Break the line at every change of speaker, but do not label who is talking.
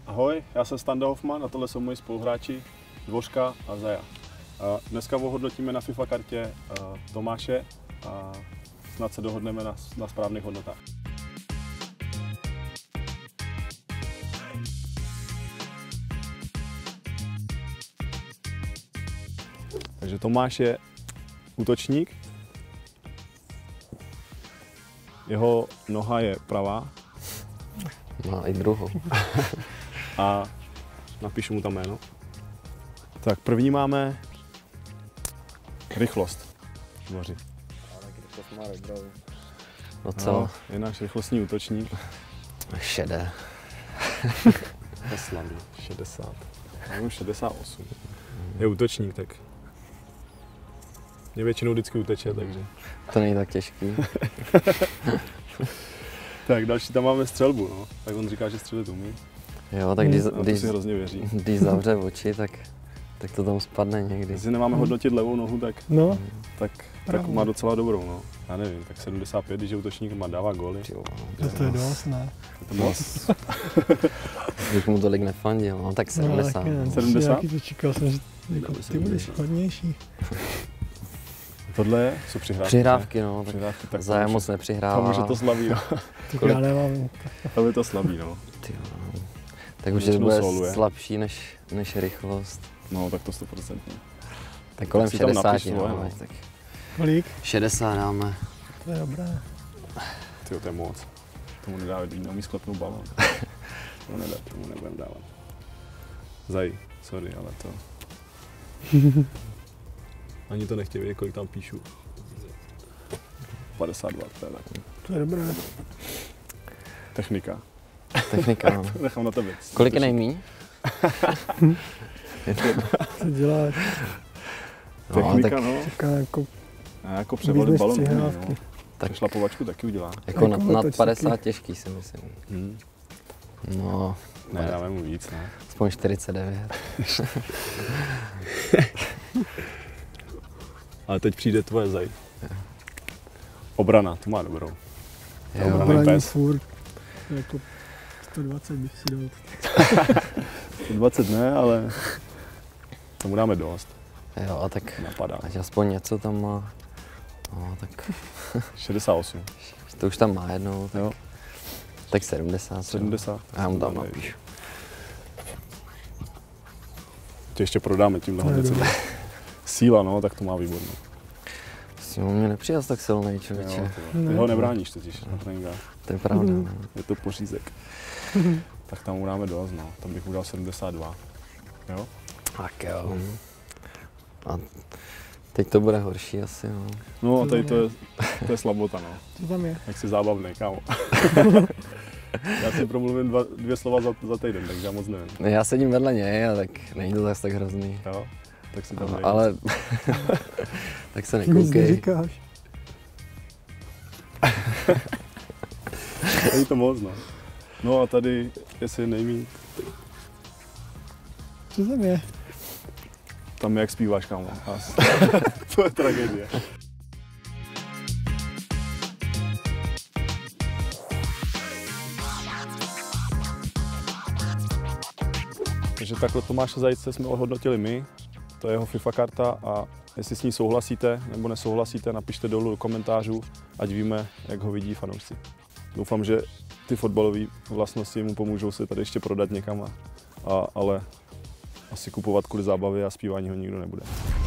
Ahoj, já jsem Standa Hoffman a tohle jsou moji spoluhráči Dvořka a Zaja. Dneska ohodnotíme na FIFA kartě Tomáše a snad se dohodneme na správných hodnotách. Takže Tomáš je útočník, jeho noha je pravá.
Má i druhou.
A napíšu mu tam jméno. Tak první máme rychlost. Dvoři.
No co?
No, je náš rychlostní útočník.
Šedé.
Je slabý. 60. Mám 68. Je útočník, tak mě většinou vždycky uteče, takže.
To není tak těžký.
Tak další tam máme střelbu, no. Tak on říká, že střelit umí.
Jo, tak
když si hrozně věří.
Když zavře oči, tak to tam spadne někdy.
Jestli nemáme hodnotit levou nohu, tak má docela dobrou, no. Já nevím, tak 75, když je útočník, dává góly.
To je dost, ne?
To moc.
Když mu tolik nefandil, no tak 70.
No,
70?
Jaký to čekal jsem, že jako, ty budeš hodnější.
Tohle jsou přihrávky.
Přihrávky, no.
Přihrávky, tak
Zájem moc nepřihrává.
Tam už je to slabý, no.
Tak já nemám.
Tam je to slabý, no.
Tak už bude slabší než rychlost.
No, tak to 100%.
Tak kolem 60, no. Tak
Kolik?
60 dáme.
To je dobré.
Tyjo, to je moc. Tomu nedávat, když neumí sklepnout balón. Tomu nebudem dávat. Zaj, sorry, ale to... Ani to nechtějí vědět, kolik tam píšu. 52, to je tak.
To je dobré.
Technika.
Technika, no.
Nechám na tebe.
Kolik je nejmíň?
Co děláš?
Technika, no. Jako převalit balon, no. Tak šlapovačku taky udělá.
Jako nad 50 těžký, si myslím. No.
Ne, dáme mu víc, ne?
Aspoň 49.
Ale teď přijde tvoje Zaj. Obrana, tu má dobrou.
Obraní furt. Jako 120 bych si dal.
120 ne, ale tomu dáme dost.
Jo, a tak
napadá.
Ať aspoň něco tam má. No, tak
68.
To už tam má jednou.
Jo.
Tak 70.
70.
Já mu tam napíšu.
Tě ještě prodáme tímhle hodně. Síla, no, tak to má výbornou.
Sílu mě nepřijel tak silnej, člověče.
Ty ho nebráníš totiž na tréninkách.
To je pravda.
Je to pořízek. Tak tam mu dáme dost, no. Tam bych mu dal 72. Jo?
Tak jo. A teď to bude horší asi, no.
No a tady to je slabota, no.
Co tam je?
Jak jsi zábavný, kámo. Já si promluvím dvě slova za týden, takže já moc nevím.
No, já sedím vedle něj a tak není to zase tak hrozný.
Jo? Tak si tam nejde.
Ale tak se
Nic
nekoukej.
neříkáš.
Není to moc, no. No a tady, jestli nejmíň.
Co tam je?
Tam jak zpíváš, kámo. To je tragédie. Takže takhle Tomáše Zajíce jsme ohodnotili my. To je jeho FIFA karta a jestli s ní souhlasíte nebo nesouhlasíte, napište dolů do komentářů, ať víme, jak ho vidí fanoušci. Doufám, že ty fotbalové vlastnosti mu pomůžou se tady ještě prodat někam, ale asi kupovat kvůli zábavě a zpívání ho nikdo nebude.